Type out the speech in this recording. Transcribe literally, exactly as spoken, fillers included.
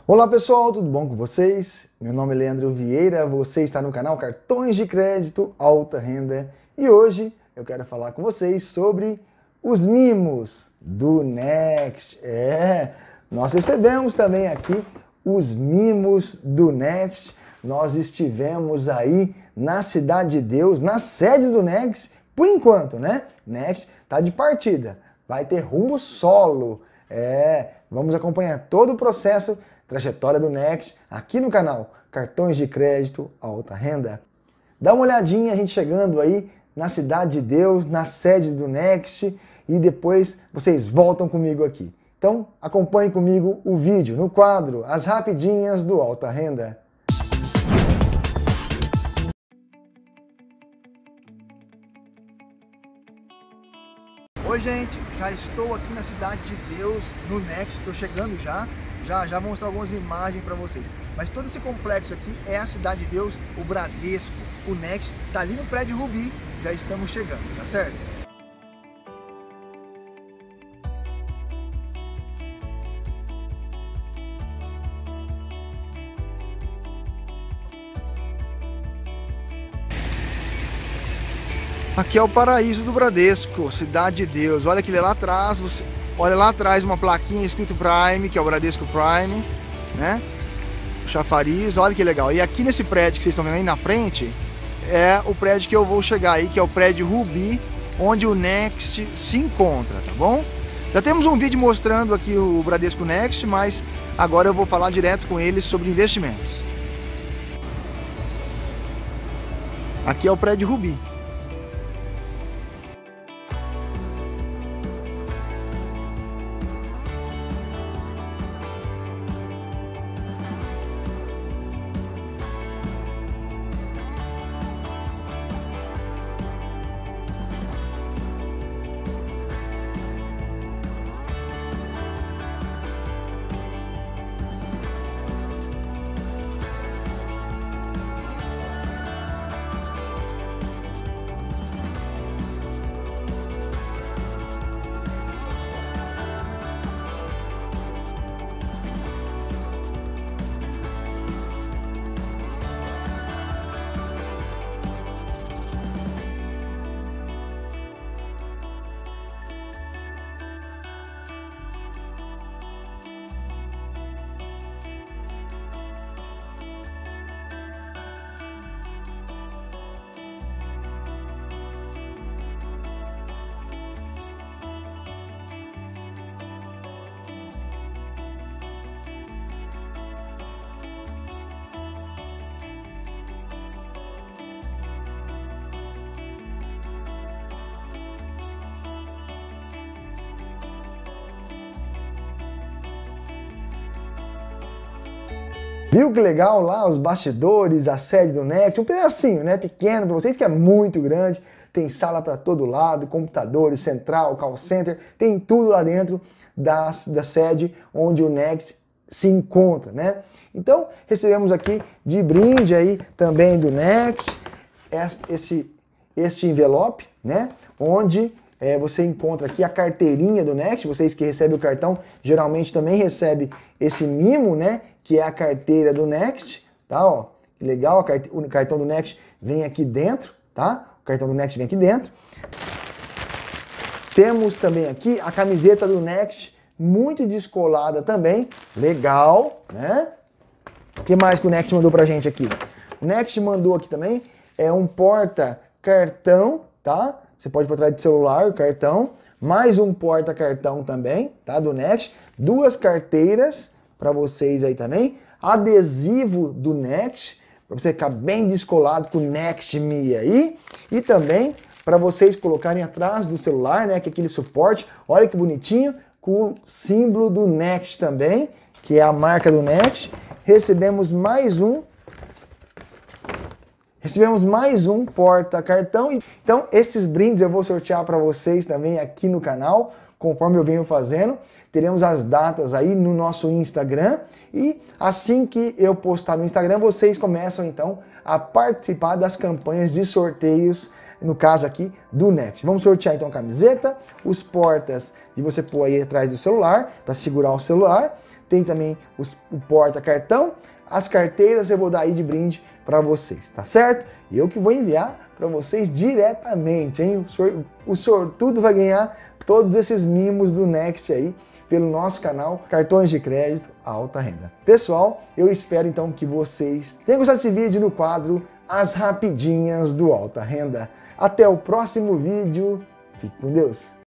Olá pessoal, tudo bom com vocês? Meu nome é Leandro Vieira, você está no canal Cartões de Crédito Alta Renda e hoje eu quero falar com vocês sobre os mimos do Next. É, nós recebemos também aqui os mimos do Next. Nós estivemos aí na Cidade de Deus, na sede do Next, por enquanto, né? Next tá de partida, vai ter rumo solo. É, vamos acompanhar todo o processo, trajetória do Next aqui no canal Cartões de Crédito Alta Renda. Dá uma olhadinha a gente chegando aí na Cidade de Deus, na sede do Next, e depois vocês voltam comigo aqui. Então acompanhe comigo o vídeo no quadro As Rapidinhas do Alta Renda. Oi gente, já estou aqui na Cidade de Deus, no Next, estou chegando já, já, já vou mostrar algumas imagens para vocês. Mas todo esse complexo aqui é a Cidade de Deus, o Bradesco, o Next, tá ali no prédio Rubi, já estamos chegando, tá certo? Aqui é o paraíso do Bradesco, Cidade de Deus. Olha aquele lá atrás, você olha lá atrás uma plaquinha escrito Prime, que é o Bradesco Prime, né? O chafariz, olha que legal. E aqui nesse prédio que vocês estão vendo aí na frente, é o prédio que eu vou chegar aí, que é o prédio Rubi, onde o Next se encontra, tá bom? Já temos um vídeo mostrando aqui o Bradesco Next, mas agora eu vou falar direto com eles sobre investimentos. Aqui é o prédio Rubi. Viu que legal lá os bastidores, a sede do Next, um pedacinho, né, pequeno para vocês, que é muito grande, tem sala para todo lado, computadores, central, call center, tem tudo lá dentro da, da sede onde o Next se encontra, né? Então, recebemos aqui de brinde aí também do Next, esse, este envelope, né, onde é, você encontra aqui a carteirinha do Next, vocês que recebem o cartão, geralmente também recebem esse mimo, né, que é a carteira do Next, tá, ó, que legal, carte... o cartão do Next vem aqui dentro, tá, o cartão do Next vem aqui dentro. Temos também aqui a camiseta do Next, muito descolada também, legal, né? O que mais que o Next mandou pra gente aqui? O Next mandou aqui também, é um porta-cartão, tá, você pode pôr atrás do celular o cartão, mais um porta-cartão também, tá, do Next, duas carteiras, para vocês aí também, adesivo do Next, para você ficar bem descolado com o Next Me aí, e também para vocês colocarem atrás do celular, né, que é aquele suporte, olha que bonitinho, com o símbolo do Next também, que é a marca do Next. Recebemos mais um, recebemos mais um porta-cartão. Então esses brindes eu vou sortear para vocês também aqui no canal, conforme eu venho fazendo. Teremos as datas aí no nosso Instagram e assim que eu postar no Instagram, vocês começam então a participar das campanhas de sorteios, no caso aqui do Next. Vamos sortear então a camiseta, os portas de você pôr aí atrás do celular, para segurar o celular. tem também os, o porta-cartão, as carteiras eu vou dar aí de brinde para vocês, tá certo? Eu que vou enviar para vocês diretamente, hein? O, sor, o sortudo vai ganhar todos esses mimos do Next aí pelo nosso canal Cartões de Crédito Alta Renda. Pessoal, eu espero então que vocês tenham gostado desse vídeo no quadro As Rapidinhas do Alta Renda. Até o próximo vídeo. Fique com Deus.